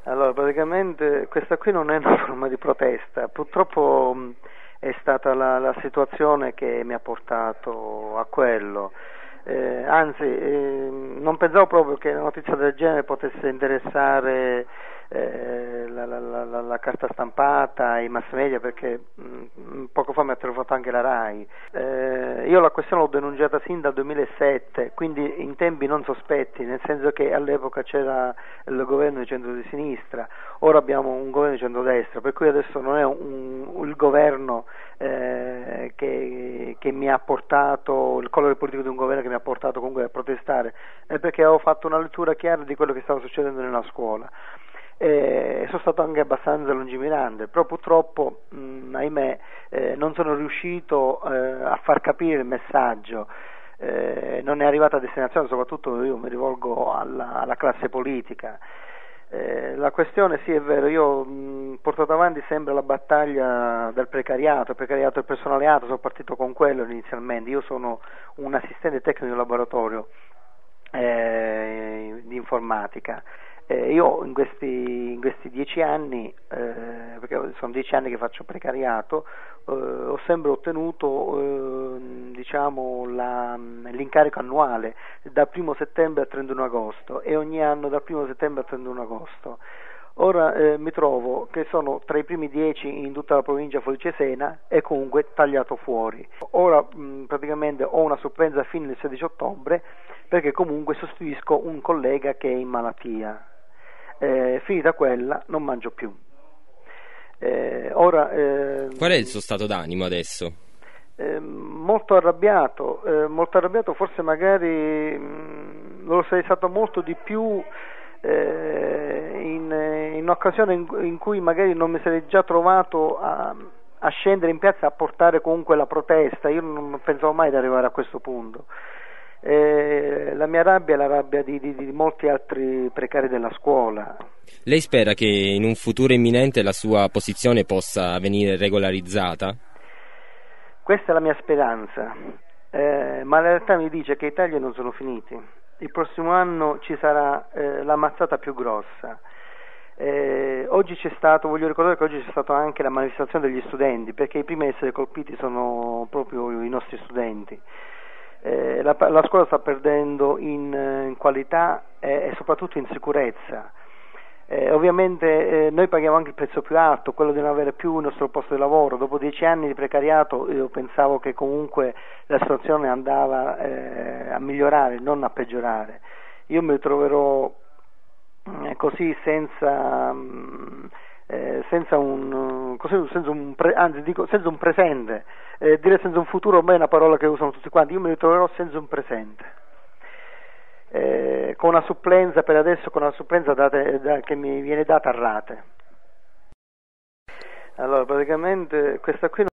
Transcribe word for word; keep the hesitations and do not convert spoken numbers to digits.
Allora, praticamente questa qui non è una forma di protesta, purtroppo mh, è stata la, la situazione che mi ha portato a quello. Eh, anzi, eh, non pensavo proprio che una notizia del genere potesse interessare eh, la, la- la- la- la carta stampata, i mass media, perché mh, poco fa mi ha telefonato anche la RAI. Eh, io la questione l'ho denunciata sin dal duemilasette, quindi in tempi non sospetti, nel senso che all'epoca c'era il governo di centro di sinistra, ora abbiamo un governo di centrodestra, per cui adesso non è un, un- il governo eh, che, che mi ha portato, il colore politico di un governo che mi ha portato comunque a protestare, è perché avevo fatto una lettura chiara di quello che stava succedendo nella scuola. E sono stato anche abbastanza lungimirante, però purtroppo, mh, ahimè, eh, non sono riuscito eh, a far capire il messaggio. Eh, non è arrivata a destinazione, soprattutto io mi rivolgo alla, alla classe politica. Eh, la questione, sì, è vero, io ho portato avanti sempre la battaglia del precariato, il precariato del personale A T O, sono partito con quello inizialmente. Io sono un assistente tecnico di laboratorio eh, di informatica. Eh, io in questi, in questi dieci anni, eh, perché sono dieci anni che faccio precariato, eh, ho sempre ottenuto eh, diciamo la, l'incarico annuale dal primo settembre al trentuno agosto, e ogni anno dal primo settembre al trentuno agosto. Ora eh, mi trovo che sono tra i primi dieci in tutta la provincia Folgicesena e comunque tagliato fuori. Ora mh, praticamente ho una supplenza fino al sedici ottobre, perché comunque sostituisco un collega che è in malattia. Eh, finita quella non mangio più. Eh, ora, eh, Qual è il suo stato d'animo adesso? eh, molto arrabbiato, eh, molto arrabbiato, forse magari mh, lo sei stato molto di più eh, in, in occasione in, in cui magari non mi sarei già trovato a, a scendere in piazza a portare comunque la protesta. Io non pensavo mai di arrivare a questo punto. Eh, la mia rabbia è la rabbia di, di, di molti altri precari della scuola. Lei spera che in un futuro imminente la sua posizione possa venire regolarizzata? Questa è la mia speranza, eh, ma la realtà mi dice che i tagli non sono finiti. Il prossimo anno ci sarà eh, la mazzata più grossa. Eh, oggi c'è stato, voglio ricordare che oggi c'è stata anche la manifestazione degli studenti, perché i primi a essere colpiti sono proprio i nostri studenti. Eh, la, la scuola sta perdendo in, in qualità e, e soprattutto in sicurezza. Eh, ovviamente eh, noi paghiamo anche il prezzo più alto, quello di non avere più il nostro posto di lavoro. Dopo dieci anni di precariato io pensavo che comunque la situazione andava eh, a migliorare, non a peggiorare. Io mi troverò eh, così senza, mh, eh, senza un, così, senza un pre, anzi dico senza un presente. Eh, dire senza un futuro ormai è una parola che usano tutti quanti. Io mi ritroverò senza un presente. Eh, con una supplenza, per adesso con una supplenza date, da, che mi viene data a rate. Allora praticamente questa qui